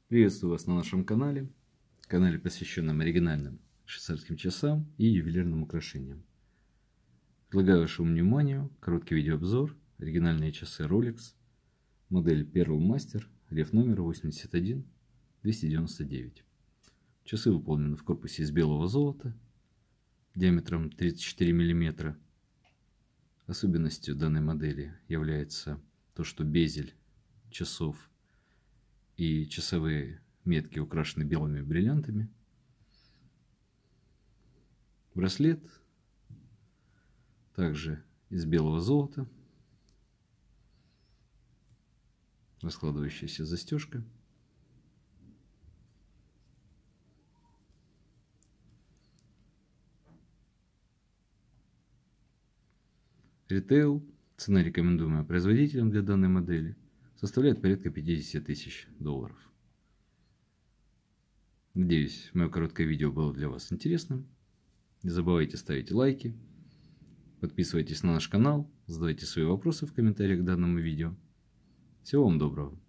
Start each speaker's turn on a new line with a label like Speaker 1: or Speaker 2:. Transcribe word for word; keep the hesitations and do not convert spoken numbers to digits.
Speaker 1: Приветствую вас на нашем канале, канале, посвященном оригинальным швейцарским часам и ювелирным украшениям. Предлагаю вашему вниманию короткий видеообзор оригинальные часы Rolex, модель Pearl Master, реф номер восемьдесят один двести девяносто девять. Часы выполнены в корпусе из белого золота диаметром тридцать четыре миллиметра. Особенностью данной модели является то, что безель часов и часовые метки украшены белыми бриллиантами. Браслет также из белого золота. Раскладывающаяся застежка. Ритейл, цена, рекомендуемая производителем для данной модели, составляет порядка пятьдесят тысяч долларов. Надеюсь, мое короткое видео было для вас интересным. Не забывайте ставить лайки, подписывайтесь на наш канал, задавайте свои вопросы в комментариях к данному видео. Всего вам доброго!